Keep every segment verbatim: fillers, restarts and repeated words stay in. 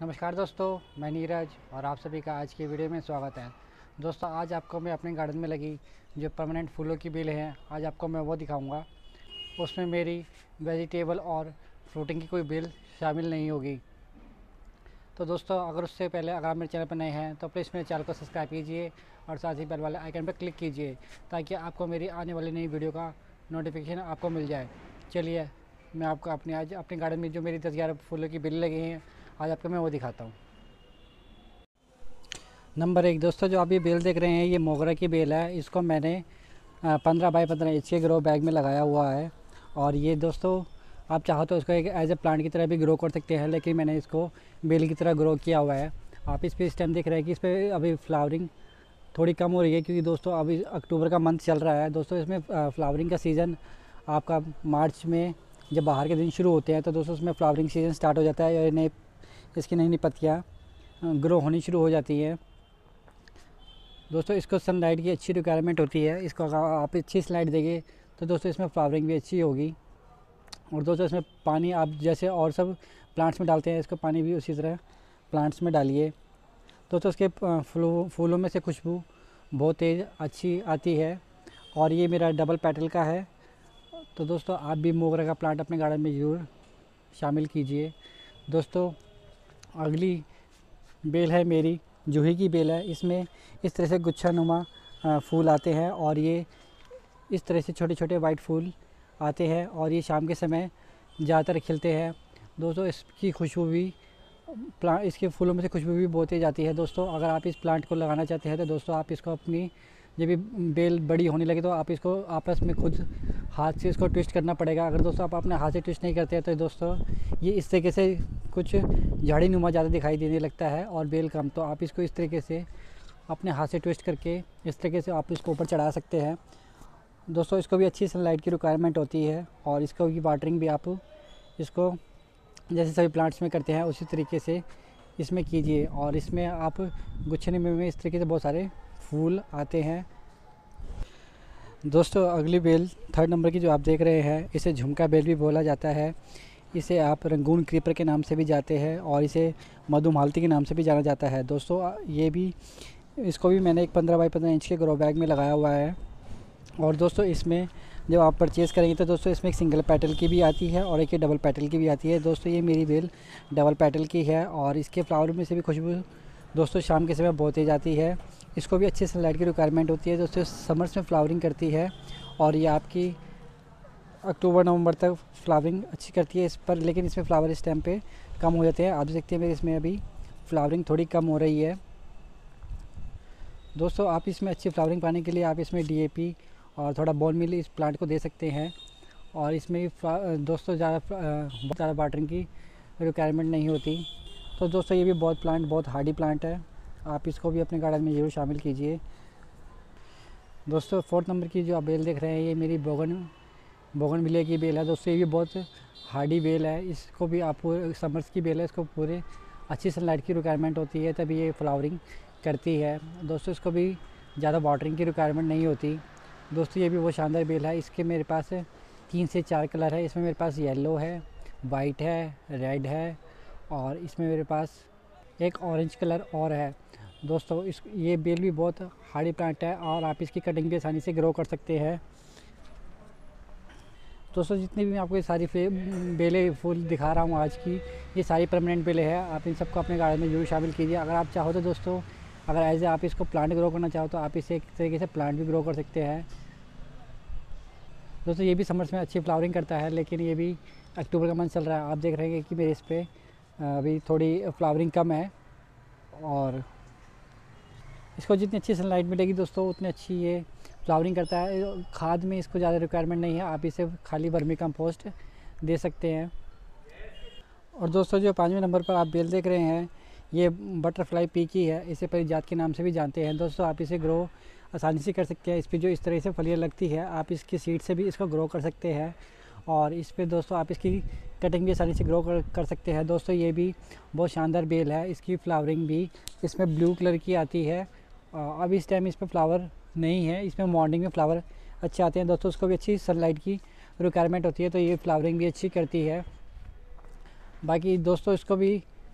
नमस्कार दोस्तों, मैं नीरज और आप सभी का आज की वीडियो में स्वागत है। दोस्तों, आज आपको मैं अपने गार्डन में लगी जो परमानेंट फूलों की बेलें हैं, आज आपको मैं वो दिखाऊंगा। उसमें मेरी वेजिटेबल और फ्रूटिंग की कोई बेल शामिल नहीं होगी। तो दोस्तों, अगर उससे पहले अगर आप मेरे चैनल पर नए हैं तो प्लीज़ मेरे चैनल को सब्सक्राइब कीजिए और साथ ही बेल वाले आइकन पर क्लिक कीजिए ताकि आपको मेरी आने वाली नई वीडियो का नोटिफिकेशन आपको मिल जाए। चलिए, मैं आपको अपने आज अपने गार्डन में जो मेरी दस ग्यारह फूलों की बेलें लगी हैं, आज आपको मैं वो दिखाता हूँ। नंबर एक दोस्तों, जो आप ये बेल देख रहे हैं ये मोगरा की बेल है। इसको मैंने पंद्रह बाई पंद्रह इंच के ग्रो बैग में लगाया हुआ है। और ये दोस्तों, आप चाहो तो इसको एक एज ए प्लांट की तरह भी ग्रो कर सकते हैं, लेकिन मैंने इसको बेल की तरह ग्रो किया हुआ है। आप इस पर स्टेम देख रहे हैं कि इस पर अभी फ्लावरिंग थोड़ी कम हो रही है, क्योंकि दोस्तों अभी अक्टूबर का मंथ चल रहा है। दोस्तों, इसमें फ्लावरिंग का सीज़न आपका मार्च में जब बाहर के दिन शुरू होते हैं तो दोस्तों उसमें फ्लावरिंग सीज़न स्टार्ट हो जाता है और नए इसकी नई नई पत्तियाँ ग्रो होनी शुरू हो जाती हैं। दोस्तों, इसको सनलाइट की अच्छी रिक्वायरमेंट होती है। इसको अगर आप अच्छी सनलाइट देंगे तो दोस्तों इसमें फ्लावरिंग भी अच्छी होगी। और दोस्तों, इसमें पानी आप जैसे और सब प्लांट्स में डालते हैं, इसको पानी भी उसी तरह प्लांट्स में डालिए। दोस्तों, इसके फूलों फूलों में से खुशबू बहुत तेज़ अच्छी आती है। और ये मेरा डबल पेटल का है। तो दोस्तों, आप भी मोगरा का प्लांट अपने गार्डन में ज़रूर शामिल कीजिए। दोस्तों, अगली बेल है मेरी जूही की बेल है। इसमें इस तरह से गुच्छानुमा फूल आते हैं और ये इस तरह से छोटे छोटे वाइट फूल आते हैं और ये शाम के समय ज़्यादातर खिलते हैं। दोस्तों, इसकी खुशबू भी प्लांट इसके फूलों में से खुशबू भी बहुत तेज़ आती है। दोस्तों, अगर आप इस प्लांट को लगाना चाहते हैं तो दोस्तों आप इसको अपनी जब भी बेल बड़ी होने लगे तो आप इसको आपस में खुद हाथ से इसको ट्विस्ट करना पड़ेगा। अगर दोस्तों आप अपने हाथ से ट्विस्ट नहीं करते हैं तो दोस्तों ये इस तरीके से कुछ झाड़ी नुमा ज़्यादा दिखाई देने लगता है और बेल कम। तो आप इसको इस तरीके से अपने हाथ से ट्विस्ट करके इस तरीके से आप इसको ऊपर चढ़ा सकते हैं। दोस्तों, इसको भी अच्छी सनलाइट की रिक्वायरमेंट होती है और इसको भी वाटरिंग भी आप इसको जैसे सभी प्लांट्स में करते हैं उसी तरीके से इसमें कीजिए। और इसमें आप गुच्छे में इस तरीके से बहुत सारे फूल आते हैं। दोस्तों, अगली बेल थर्ड नंबर की जो आप देख रहे हैं इसे झुमका बेल भी बोला जाता है। इसे आप रंगून क्रीपर के नाम से भी जाते हैं और इसे मधुमालती के नाम से भी जाना जाता है। दोस्तों, ये भी इसको भी मैंने एक पंद्रह बाई पंद्रह इंच के ग्रो बैग में लगाया हुआ है। और दोस्तों, इसमें जब आप परचेज़ करेंगे तो दोस्तों इसमें एक सिंगल पेटल की भी आती है और एक पेटल पेटल की भी आती है। दोस्तों, ये मेरी बेल डबल पेटल की है और इसके फ्लावर में से भी खुशबू दोस्तों शाम के समय बहुत तेज़ आती है। इसको भी अच्छी सनलाइट की रिक्वायरमेंट होती है। दोस्तों, समर्स में फ्लावरिंग करती है और ये आपकी अक्टूबर नवंबर तक फ्लावरिंग अच्छी करती है इस पर, लेकिन इसमें फ्लावर इस टाइम पे कम हो जाते हैं। आप देखते हैं मेरे इसमें अभी फ्लावरिंग थोड़ी कम हो रही है। दोस्तों, आप इसमें अच्छी फ्लावरिंग पाने के लिए आप इसमें डी ए पी और थोड़ा बोन मिल इस प्लांट को दे सकते हैं। और इसमें दोस्तों ज़्यादा बहुत ज़्यादा वाटरिंग की रिक्वायरमेंट नहीं होती। तो दोस्तों, ये भी बहुत प्लांट बहुत हार्डी प्लांट है, आप इसको भी अपने गार्डन में ज़रूर शामिल कीजिए। दोस्तों, फोर्थ नंबर की जो आप बेल देख रहे हैं ये मेरी बोगन बोगनविलिया की बेल है। दोस्तों, ये भी बहुत हार्डी बेल है। इसको भी आप समर्स की बेल है, इसको पूरे अच्छी सनलाइट की रिक्वायरमेंट होती है तभी ये फ्लावरिंग करती है। दोस्तों, इसको भी ज़्यादा वाटरिंग की रिक्वायरमेंट नहीं होती। दोस्तों, ये भी बहुत शानदार बेल है। इसके मेरे पास तीन से चार कलर है। इसमें मेरे पास येलो है, वाइट है, रेड है और इसमें मेरे पास एक ऑरेंज कलर और है। दोस्तों, इस ये बेल भी बहुत हार्डी प्लांट है और आप इसकी कटिंग भी आसानी से ग्रो कर सकते हैं। दोस्तों, जितनी भी मैं आपको ये सारी बेलें फूल दिखा रहा हूँ आज की, ये सारी परमानेंट बेलें हैं। आप इन सबको अपने गार्डन में जरूर शामिल कीजिए। अगर आप चाहो तो दोस्तों, अगर एज ए आप इसको प्लांट ग्रो करना चाहो तो आप इसे एक तरीके से प्लांट भी ग्रो कर सकते हैं। दोस्तों, ये भी समर्स में अच्छी फ्लावरिंग करता है, लेकिन ये भी अक्टूबर का मंथ चल रहा है। आप देख रहे हैं कि मेरे इस पर अभी थोड़ी फ्लावरिंग कम है और इसको जितनी अच्छी सनलाइट मिलेगी दोस्तों उतनी अच्छी ये फ्लावरिंग करता है। खाद में इसको ज़्यादा रिक्वायरमेंट नहीं है, आप इसे खाली वर्मी कंपोस्ट दे सकते हैं। और दोस्तों, जो पाँचवें नंबर पर आप बेल देख रहे हैं ये बटरफ्लाई पी की है, इसे परिजात के नाम से भी जानते हैं। दोस्तों, आप इसे ग्रो आसानी से कर सकते हैं। इस पर जो इस तरह से फलियाँ लगती है आप इसकी सीड से भी इसको ग्रो कर सकते हैं और इस पर दोस्तों आप इसकी कटिंग भी आसानी से ग्रो कर, कर सकते हैं। दोस्तों, ये भी बहुत शानदार बेल है। इसकी फ्लावरिंग भी इसमें ब्लू कलर की आती है। अब इस टाइम इस पर फ्लावर नहीं है, इसमें मॉर्निंग में फ्लावर अच्छे आते हैं। दोस्तों, उसको भी अच्छी सनलाइट की रिक्वायरमेंट होती है तो ये फ्लावरिंग भी अच्छी करती है। बाकी दोस्तों, इसको भी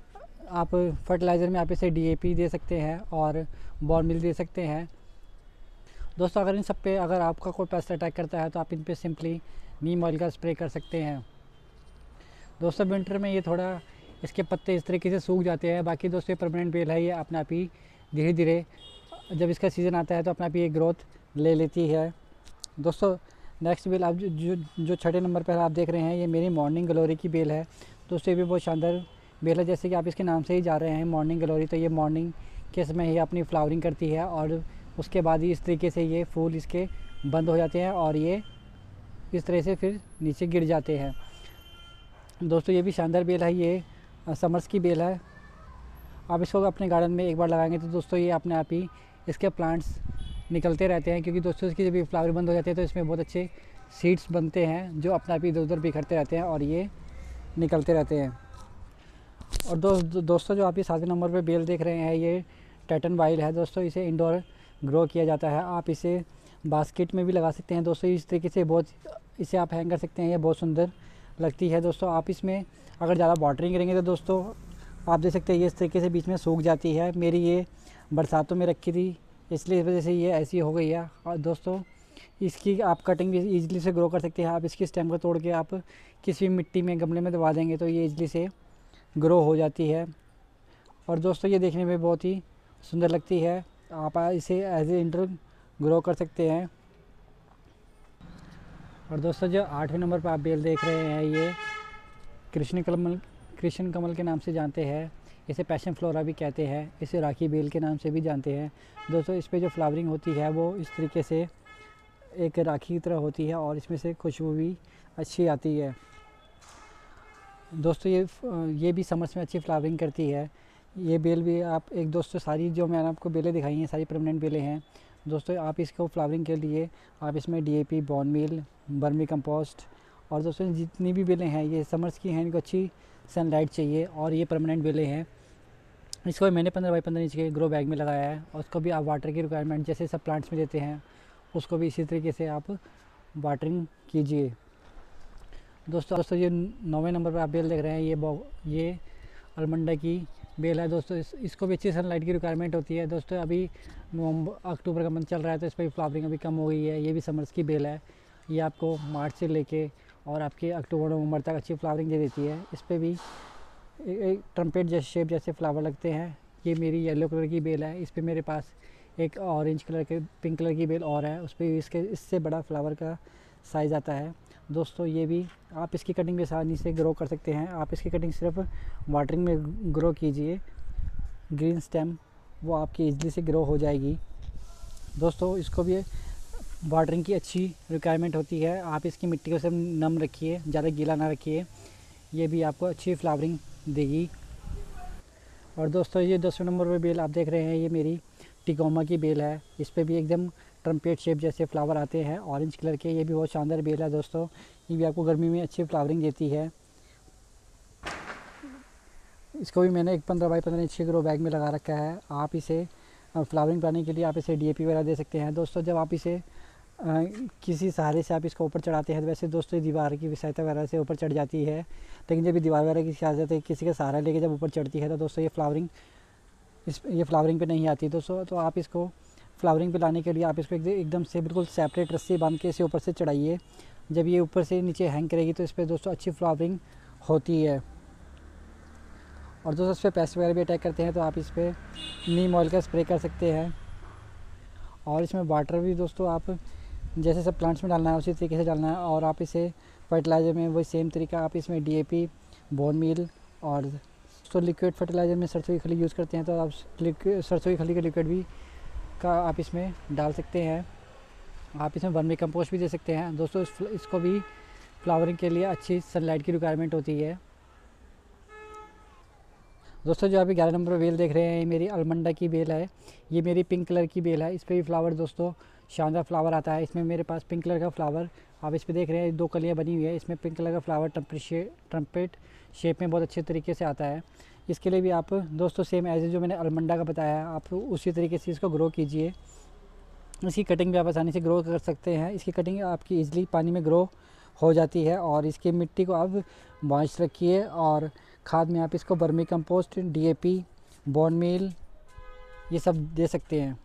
आप फर्टिलाइज़र में आप इसे डीएपी दे सकते हैं और बॉर्न मिल दे सकते हैं। दोस्तों अगर इन सब पे अगर आपका कोई पेस्ट अटैक करता है तो आप इन पे सिंपली नीम ऑयल का स्प्रे कर सकते हैं। दोस्तों विंटर में ये थोड़ा इसके पत्ते इस तरीके से सूख जाते हैं, बाकी दोस्तों ये परमानेंट बेल है, ये अपने आप ही धीरे धीरे जब इसका सीज़न आता है तो अपने आप ही ये ग्रोथ ले लेती है। दोस्तों नेक्स्ट बेल आप जो जो, जो छठे नंबर पर आप देख रहे हैं, ये मेरी मॉर्निंग ग्लोरी की बेल है। दोस्तों ये भी बहुत शानदार बेल है, जैसे कि आप इसके नाम से ही जा रहे हैं मॉर्निंग ग्लोरी, तो ये मॉर्निंग के समय ही अपनी फ्लावरिंग करती है और उसके बाद ही इस तरीके से ये फूल इसके बंद हो जाते हैं और ये इस तरह से फिर नीचे गिर जाते हैं। दोस्तों ये भी शानदार बेल है, ये समर्स की बेल है। आप इसको अपने गार्डन में एक बार लगाएंगे तो दोस्तों ये अपने आप ही इसके प्लांट्स निकलते रहते हैं, क्योंकि दोस्तों इसकी जब ये फ्लावर बंद हो जाते हैं तो इसमें बहुत अच्छे सीड्स बनते हैं जो अपने आप ही इधर उधर बिखरते रहते हैं और ये निकलते रहते हैं। और दो, दो, दोस्तों जो आप ये सातवें नंबर पे बेल देख रहे हैं, ये टाइटन वाइल है। दोस्तों इसे इंडोर ग्रो किया जाता है, आप इसे बास्केट में भी लगा सकते हैं। दोस्तों इस तरीके से बहुत इसे आप हैंग कर सकते हैं, ये बहुत सुंदर लगती है। दोस्तों आप इसमें अगर ज़्यादा वाटरिंग करेंगे तो दोस्तों आप देख सकते हैं ये इस तरीके से बीच में सूख जाती है। मेरी ये बरसातों में रखी थी इसलिए इस वजह से ये ऐसी हो गई है। और दोस्तों इसकी आप कटिंग भी ईजिली से ग्रो कर सकते हैं। आप इसकी स्टेम को तोड़ के आप किसी भी मिट्टी में गमले में दबा देंगे तो ये ईजिली से ग्रो हो जाती है। और दोस्तों ये देखने में बहुत ही सुंदर लगती है, आप इसे एज ए इंडोर ग्रो कर सकते हैं। और दोस्तों जो आठवें नंबर पर आप बेल देख रहे हैं, ये कृष्ण कमल कृष्ण कमल के नाम से जानते हैं, इसे पैशन फ्लोरा भी कहते हैं, इसे राखी बेल के नाम से भी जानते हैं। दोस्तों इस पे जो फ्लावरिंग होती है वो इस तरीके से एक राखी की तरह होती है और इसमें से खुशबू भी अच्छी आती है। दोस्तों ये ये भी समर्स में अच्छी फ्लावरिंग करती है। ये बेल भी आप एक दोस्तों सारी जो मैंने आपको बेलें दिखाई हैं सारी परमानेंट बेलें हैं। दोस्तों आप इसको फ्लावरिंग के लिए आप इसमें DAP, bone meal, vermicompost और दोस्तों जितनी भी बेलें हैं ये समर्स की हैं, इनको अच्छी सनलाइट चाहिए और ये परमानेंट बेलें हैं। इसको मैंने पंद्रह बाई पंद्रह इंच के ग्रो बैग में लगाया है और उसको भी आप वाटर की रिक्वायरमेंट जैसे सब प्लांट्स में देते हैं उसको भी इसी तरीके से आप वाटरिंग कीजिए। दोस्तों दोस्तों ये नौवें नंबर पर आप बेल देख रहे हैं, ये ये अलमंडा की बेल है। दोस्तों इस, इसको भी अच्छी सनलाइट की रिक्वायरमेंट होती है। दोस्तों अभी नवंबर अक्टूबर का मंथ चल रहा है तो इस पर फ्लावरिंग अभी कम हो गई है। ये भी समर्स की बेल है, ये आपको मार्च से लेके और आपके अक्टूबर नवंबर तक अच्छी फ्लावरिंग दे देती है। इस पर भी एक ट्रम्पेट जैसे शेप जैसे फ्लावर लगते हैं। ये मेरी येलो कलर की बेल है, इस पर मेरे पास एक ऑरेंज कलर के पिंक कलर की बेल और है, उस पर इसके इससे बड़ा फ्लावर का साइज़ आता है। दोस्तों ये भी आप इसकी कटिंग भी आसानी से ग्रो कर सकते हैं। आप इसकी कटिंग सिर्फ वाटरिंग में ग्रो कीजिए, ग्रीन स्टेम वो आपकी ईजिली से ग्रो हो जाएगी। दोस्तों इसको भी वाटरिंग की अच्छी रिक्वायरमेंट होती है, आप इसकी मिट्टी को सिर्फ नम रखिए, ज़्यादा गीला ना रखिए, ये भी आपको अच्छी फ्लावरिंग देगी। और दोस्तों ये दसवें नंबर पर बेल आप देख रहे हैं, ये मेरी टिकोमा की बेल है। इस पर भी एकदम ट्रम्पेट शेप जैसे फ्लावर आते हैं ऑरेंज कलर के, ये भी बहुत शानदार बेल है। दोस्तों ये भी आपको गर्मी में अच्छी फ्लावरिंग देती है। इसको भी मैंने एक पंद्रह बाई पंद्रह इंच के ग्रो बैग में लगा रखा है। आप इसे फ्लावरिंग पाने के लिए आप इसे डीएपी वगैरह दे सकते हैं। दोस्तों जब आप इसे आ, किसी सहारे से आप इसको ऊपर चढ़ाते हैं तो वैसे दोस्तों दीवार की सहायता वगैरह से ऊपर चढ़ जाती है, लेकिन जब ये दीवार वगैरह की सहायता से किसी का सहारा लेके जब ऊपर चढ़ती है तो दोस्तों ये फ्लावरिंग इस ये फ्लावरिंग पे नहीं आती दोस्तों। तो आप इसको फ्लावरिंग पे लाने के लिए आप इसको एकदम से बिल्कुल सेपरेट रस्सी बांध के इसे ऊपर से चढ़ाइए। जब ये ऊपर से नीचे हैंग करेगी तो इस पर दोस्तों अच्छी फ्लावरिंग होती है। और दोस्तों इस पर पेस्ट वगैरह भी अटैक करते हैं तो आप इस पर नीम ऑयल का स्प्रे कर सकते हैं। और इसमें वाटर भी दोस्तों आप जैसे सब प्लांट्स में डालना है उसी तरीके से डालना है। और आप इसे फर्टिलाइज़र में वही सेम तरीका आप इसमें डीएपी, बोन मील और तो लिक्विड फर्टिलाइज़र में सरसों की खली यूज़ करते हैं तो आप लिक्विड सरसों की खली का लिक्विड भी का आप इसमें डाल सकते हैं। आप इसमें वर्मी कंपोस्ट भी दे सकते हैं। दोस्तों इस, इसको भी फ्लावरिंग के लिए अच्छी सनलाइट की रिक्वायरमेंट होती है। दोस्तों जो अभी ग्यारह नंबर पर बेल देख रहे हैं, ये मेरी अलमंडा की बेल है, ये मेरी पिंक कलर की बेल है। इस पर भी फ्लावर दोस्तों शानदार फ्लावर आता है। इसमें मेरे पास पिंक कलर का फ्लावर आप इस पर देख रहे हैं, दो कलियाँ बनी हुई है। इसमें पिंक कलर का फ्लावर ट्रम्पेट ट्रम्पेट शेप में बहुत अच्छे तरीके से आता है। इसके लिए भी आप दोस्तों सेम एज जो मैंने अलमंडा का बताया आप उसी तरीके से इसको ग्रो कीजिए। इसकी कटिंग भी आप आसानी से ग्रो कर सकते हैं। इसकी कटिंग आपकी ईजिली पानी में ग्रो हो जाती है। और इसकी मिट्टी को आप मॉइस्ट रखिए और खाद में आप इसको vermicompost, DAP, bone meal ये सब दे सकते हैं।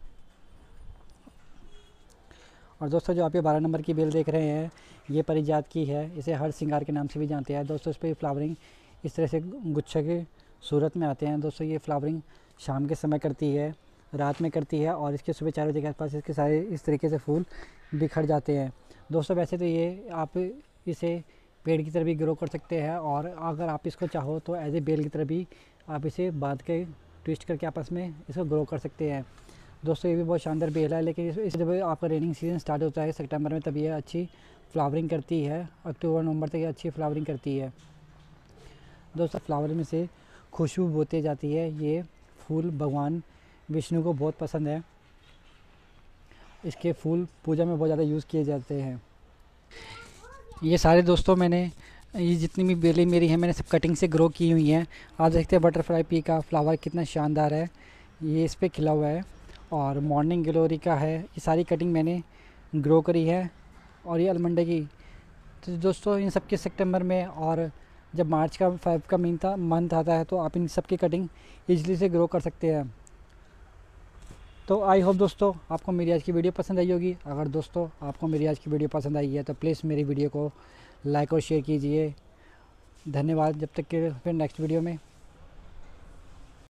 और दोस्तों जो आप ये बारह नंबर की बेल देख रहे हैं ये परिजात की है, इसे हर सिंगार के नाम से भी जानते हैं दोस्तों। इस पर फ्लावरिंग इस तरह से गुच्छे के सूरत में आते हैं दोस्तों। ये फ्लावरिंग शाम के समय करती है, रात में करती है और इसके सुबह चार बजे के आसपास इसके सारे इस तरीके से फूल बिखर जाते हैं दोस्तों। वैसे तो ये आप इसे पेड़ की तरह भी ग्रो कर सकते हैं और अगर आप इसको चाहो तो एज ए बेल की तरह भी आप इसे बांध के ट्विस्ट करके आपस में इसको ग्रो कर सकते हैं दोस्तों। ये भी बहुत शानदार बेल है, लेकिन इस, इस जब आपका रेनिंग सीजन स्टार्ट होता है सितंबर में तब ये अच्छी फ्लावरिंग करती है। अक्टूबर नवंबर तक ये अच्छी फ्लावरिंग करती है दोस्तों। फ्लावर में से खुशबू बोती जाती है। ये फूल भगवान विष्णु को बहुत पसंद है। इसके फूल पूजा में बहुत ज़्यादा यूज़ किए जाते हैं। ये सारे दोस्तों मैंने ये जितनी भी बेलें मेरी हैं मैंने सब कटिंग से ग्रो की हुई हैं। आप देखते हैं बटरफ्लाई पी का फ्लावर कितना शानदार है, ये इस पर खिला हुआ है। और मॉर्निंग ग्लोरी का है, ये सारी कटिंग मैंने ग्रो करी है। और ये अलमंडे की, तो दोस्तों इन सब के सितंबर में और जब मार्च का फाइव का महीन था मंथ आता है तो आप इन सब की कटिंग ईजिली से ग्रो कर सकते हैं। तो आई होप दोस्तों आपको मेरी आज की वीडियो पसंद आई होगी। अगर दोस्तों आपको मेरी आज की वीडियो पसंद आई है तो प्लीज़ मेरी वीडियो को लाइक और शेयर कीजिए। धन्यवाद। जब तक के फिर नेक्स्ट वीडियो में।